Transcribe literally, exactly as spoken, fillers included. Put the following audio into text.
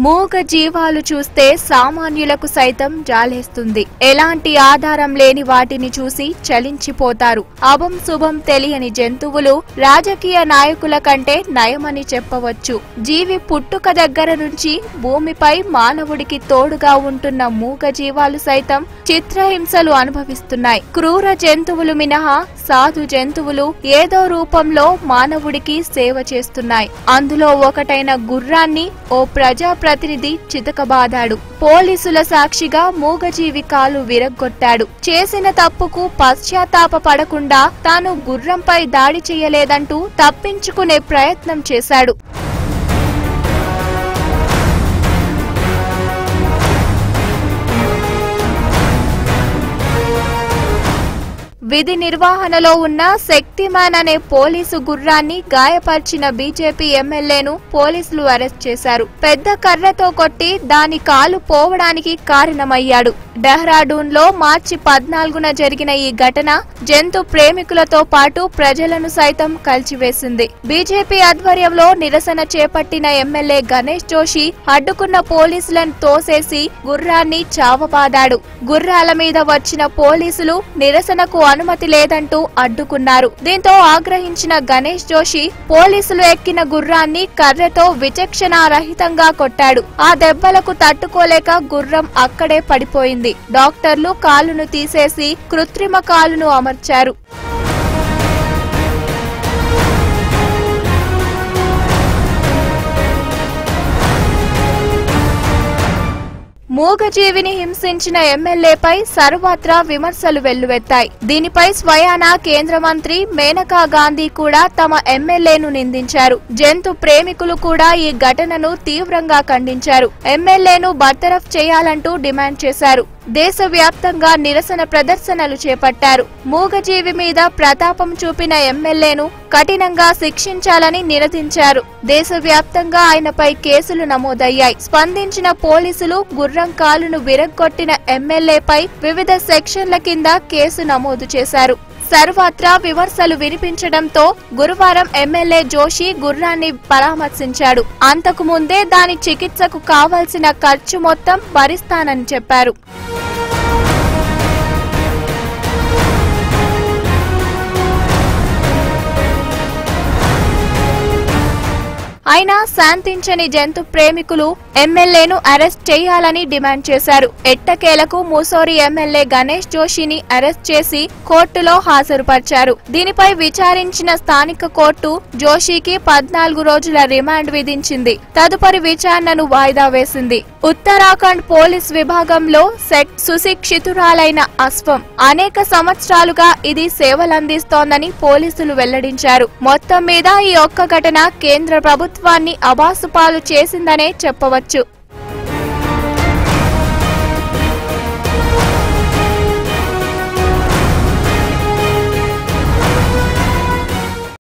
మూగ జీవాలు చూస్తే సామాన్యులకు సైతం జాలేస్తుంది. ఎలాంటి ఆధారం లేని వాటిని చూసి చలించిపోతారు. అభం శుభం తెలియని జంతువులు రాజకీయ నాయకుల కంటే నయమని చెప్పవచ్చు. జీవి పుట్టుక దగ్గర నుంచి భూమిపై మానవుడికి తోడుగా ఉంటున్న మూగ జీవాలు సైతం చిత్రహింసలు అనుభవిస్తున్నాయి. క్రూర జంతువులు మినహా సాధు జంతువులు ఏదో రూపంలో మానవుడికి సేవ చేస్తున్నాయి. అందులో ఒకటైన గుర్రాన్ని ఓ ప్రజా ప్రతినిధి చితకబాదాడు. పోలీసుల సాక్షిగా మూగజీవి కాలు విరగ్గొట్టాడు. చేసిన తప్పుకు పశ్చాత్తాప పడకుండా తాను గుర్రంపై దాడి చేయలేదంటూ తప్పించుకునే ప్రయత్నం చేశాడు. విధి నిర్వహణలో ఉన్న శక్తిమాన్ అనే పోలీసు గుర్రాన్ని గాయపరిచిన బీజేపీ ఎమ్మెల్యేను పోలీసులు అరెస్ట్ చేశారు. పెద్ద కర్రతో కొట్టి దాని కాలు పోవడానికి కారణమయ్యాడు. డెహ్రాడూన్ లో మార్చి పద్నాలుగున జరిగిన ఈ ఘటన జంతు ప్రేమికులతో పాటు ప్రజలను సైతం కలిచివేసింది. బీజేపీ ఆధ్వర్యంలో నిరసన చేపట్టిన ఎమ్మెల్యే గణేష్ జోషి అడ్డుకున్న పోలీసులను తోసేసి గుర్రాన్ని చావబాదాడు. గుర్రాల మీద వచ్చిన పోలీసులు నిరసనకు అనుమతి లేదంటూ అడ్డుకున్నారు. దీంతో ఆగ్రహించిన గణేష్ జోషి పోలీసులు ఎక్కిన గుర్రాన్ని కర్రతో విచక్షణారహితంగా కొట్టాడు. ఆ దెబ్బలకు తట్టుకోలేక గుర్రం అక్కడే పడిపోయింది. డాక్టర్లు కాలును తీసేసి కృత్రిమ కాలును అమర్చారు. మూగజీవిని హింసించిన ఎమ్మెల్యేపై సర్వత్రా విమర్శలు వెల్లువెత్తాయి. దీనిపై స్వయానా కేంద్ర మంత్రి మేనకా గాంధీ కూడా తమ ఎమ్మెల్యేను నిందించారు. జంతు ప్రేమికులు కూడా ఈ ఘటనను తీవ్రంగా ఖండించారు. ఎమ్మెల్యేను బర్తరఫ్ చేయాలంటూ డిమాండ్ చేశారు. దేశవ్యాప్తంగా నిరసన ప్రదర్శనలు చేపట్టారు. మూగజీవి మీద ప్రతాపం చూపిన ఎమ్మెల్యేను కఠినంగా శిక్షించాలని నినదించారు. దేశవ్యాప్తంగా ఆయనపై కేసులు నమోదయ్యాయి. స్పందించిన పోలీసులు గుర్రం కాలును విరగ్గొట్టిన ఎమ్మెల్యేపై వివిధ సెక్షన్ల కింద కేసు నమోదు చేశారు. సర్వత్రా విమర్శలు వినిపించడంతో గురువారం ఎమ్మెల్యే జోషి గుర్రాన్ని పరామర్శించాడు. అంతకు ముందే దాని చికిత్సకు కావాల్సిన ఖర్చు మొత్తం భరిస్తానని చెప్పారు. అయినా శాంతించని జంతు ప్రేమికులు ఎమ్మెల్యేను అరెస్ట్ చేయాలని డిమాండ్ చేశారు. ఎట్టకేలకు ముసోరి ఎమ్మెల్యే గణేష్ జోషిని అరెస్ట్ చేసి కోర్టులో హాజరుపరిచారు. దీనిపై విచారించిన స్థానిక కోర్టు జోషికి పద్నాలుగు రోజుల రిమాండ్ విధించింది. తదుపరి విచారణను వాయిదా వేసింది. ఉత్తరాఖండ్ పోలీస్ విభాగంలో సెట్ సుశిక్షితురాలైన అశ్వం అనేక సంవత్సరాలుగా ఇది సేవలందిస్తోందని పోలీసులు వెల్లడించారు. మొత్తం మీద ఈ ఒక్క ఘటన కేంద్ర ప్రభుత్వం అబాసుపాలు చేసిందనే చెప్పవచ్చు.